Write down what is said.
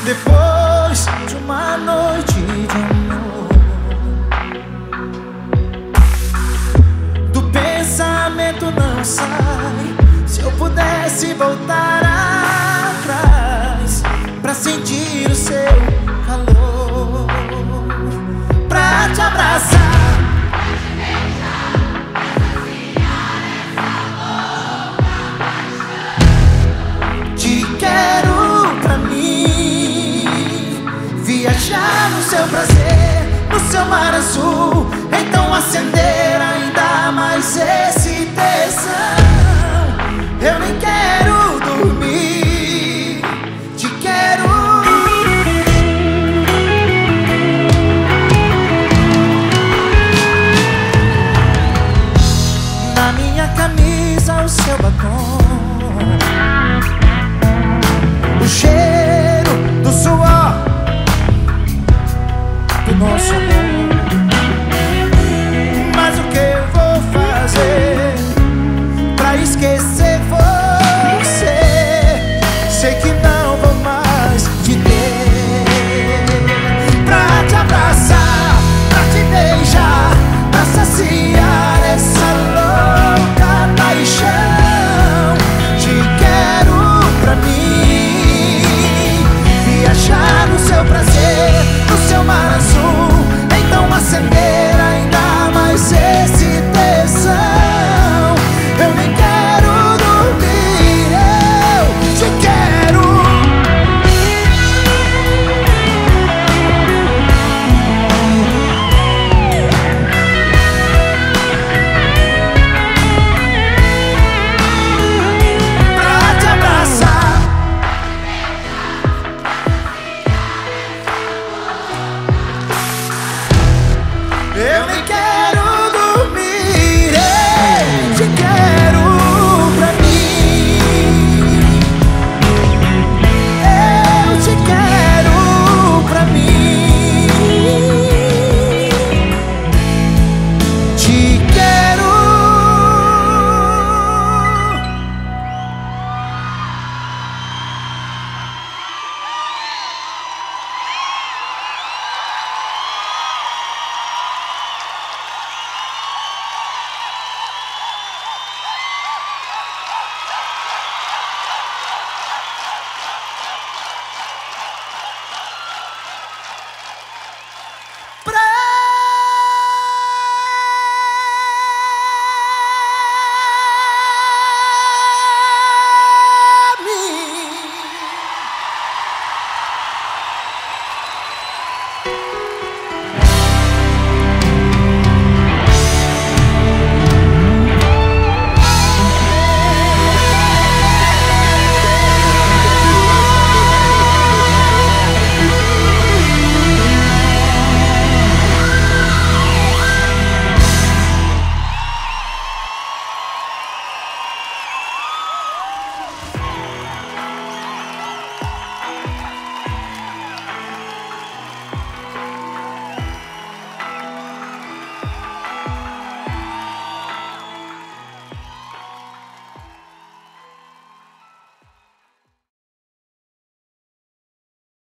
Depois de uma noite de amor, do pensamento não sai. Se eu pudesse voltar atrás pra sentir o seu calor, pra te abraçar, Pra te beijar, pra saciar essa louca paixão. te quero pra mim. Viajar no seu prazer, no seu mar azul. Então acender ainda mais esse tesão. Eu nem quero dormir, te quero. Na minha camisa o seu batom, o cheiro